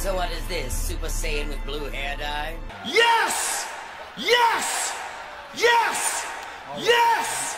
So what is this, Super Saiyan with blue hair dye? Yes! Yes! Yes! Yes!